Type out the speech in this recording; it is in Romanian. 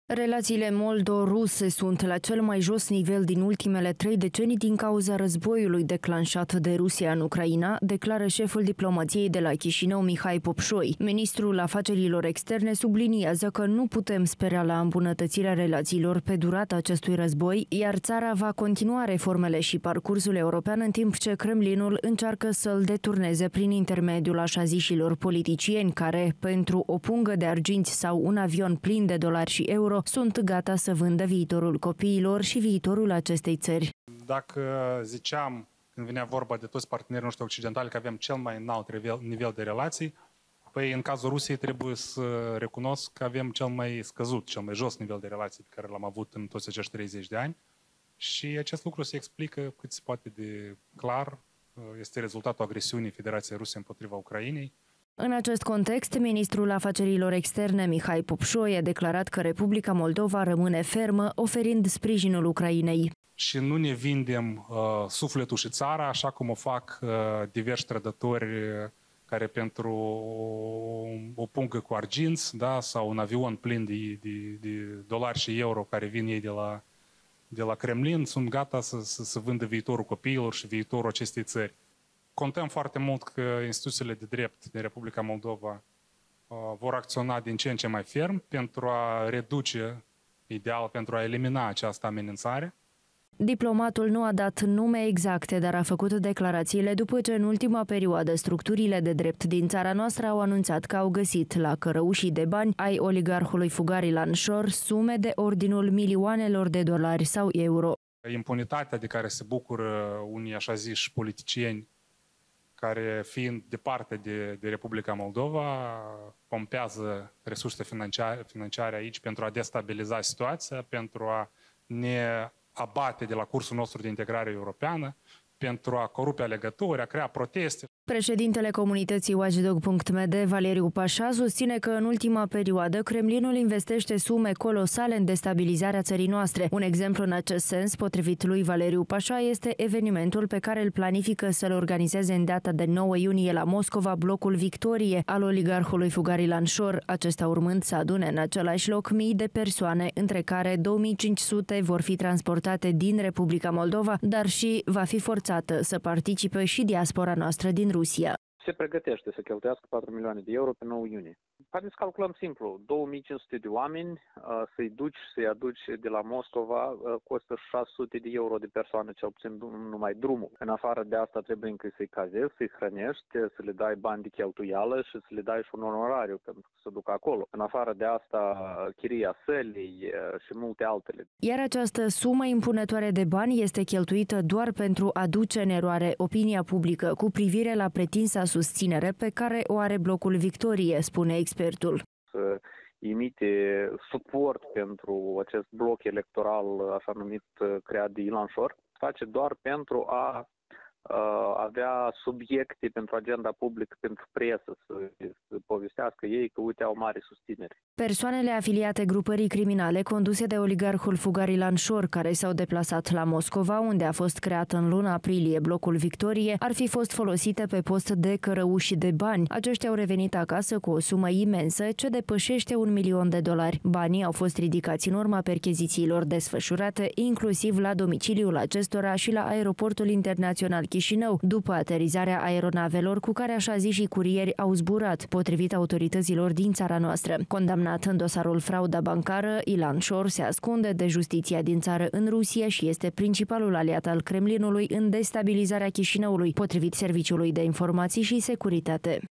Relațiile moldo-ruse sunt la cel mai jos nivel din ultimele 3 decenii din cauza războiului declanșat de Rusia în Ucraina, declară șeful diplomației de la Chișinău, Mihai Popșoi. Ministrul afacerilor externe subliniază că nu putem spera la îmbunătățirea relațiilor pe durata acestui război, iar țara va continua reformele și parcursul european în timp ce Kremlinul încearcă să-l deturneze prin intermediul așazișilor politicieni care, pentru o pungă de arginți sau un avion plin de dolari și euro, sunt gata să vândă viitorul copiilor și viitorul acestei țări. Dacă ziceam, când venea vorba de toți partenerii noștri occidentali, că avem cel mai înalt nivel de relații, păi în cazul Rusiei trebuie să recunosc că avem cel mai scăzut, cel mai jos nivel de relații pe care l-am avut în toți acești 30 de ani. Și acest lucru se explică cât se poate de clar, este rezultatul agresiunii Federației Ruse împotriva Ucrainei. În acest context, ministrul afacerilor externe Mihai Popșoi a declarat că Republica Moldova rămâne fermă, oferind sprijinul Ucrainei. Și nu ne vindem sufletul și țara, așa cum o fac diversi trădători care pentru o pungă cu arginți, da, sau un avion plin de dolari și euro care vin ei de la Kremlin, sunt gata să vândă viitorul copiilor și viitorul acestei țări. Contăm foarte mult că instituțiile de drept din Republica Moldova vor acționa din ce în ce mai ferm pentru a reduce, ideal, pentru a elimina această amenințare. Diplomatul nu a dat nume exacte, dar a făcut declarațiile după ce în ultima perioadă structurile de drept din țara noastră au anunțat că au găsit la cărăușii de bani ai oligarhului Fugar Ilan Shor sume de ordinul milioanelor de dolari sau euro. Impunitatea de care se bucură unii așa ziși politicieni, care fiind departe de Republica Moldova, pompează resurse financiare aici pentru a destabiliza situația, pentru a ne abate de la cursul nostru de integrare europeană, pentru a corupe alegători, a crea proteste. Președintele comunității Watchdog.md, Valeriu Pașa, susține că în ultima perioadă Kremlinul investește sume colosale în destabilizarea țării noastre. Un exemplu în acest sens, potrivit lui Valeriu Pașa, este evenimentul pe care îl planifică să-l organizeze în data de 9 iunie la Moscova blocul Victorie al oligarhului Fugar Ilan Shor, acesta urmând să adune în același loc mii de persoane, între care 2500 vor fi transportate din Republica Moldova, dar și va fi forțată să participe și diaspora noastră din Rusia. Se pregătește să cheltuiască 4 milioane de euro pe 9 iunie. Haideți să calculăm simplu. 2500 de oameni, să-i aduci de la Moscova, costă 600 de euro de persoană, cel puțin numai drumul. În afară de asta trebuie încă să-i cazezi, să-i hrănești, să le dai bani de cheltuială și să le dai și un onorariu pentru că să duc acolo. În afară de asta, chiria sălii și multe altele. Iar această sumă impunătoare de bani este cheltuită doar pentru a duce în eroare opinia publică cu privire la pretinsa susținere pe care o are blocul Victorie, spune expertul. Să imite suport pentru acest bloc electoral, așa numit, creat de Ilan Shor, face doar pentru a avea subiecte pentru agenda publică, pentru presă, să povestească ei că, uite, au mare susținere. Persoanele afiliate grupării criminale conduse de oligarhul Fugar Ilan Shor, care s-au deplasat la Moscova, unde a fost creat în luna aprilie blocul Victorie, ar fi fost folosite pe post de cărăuși de bani. Aceștia au revenit acasă cu o sumă imensă ce depășește $1.000.000. Banii au fost ridicați în urma perchezițiilor desfășurate, inclusiv la domiciliul acestora și la aeroportul internațional Chișinău, după aterizarea aeronavelor cu care așa zi și curieri au zburat, potrivit autorităților din țara noastră. Condamnat în dosarul frauda bancară, Ilan Shor se ascunde de justiția din țară în Rusia și este principalul aliat al Kremlinului în destabilizarea Chișinăului, potrivit Serviciului de Informații și Securitate.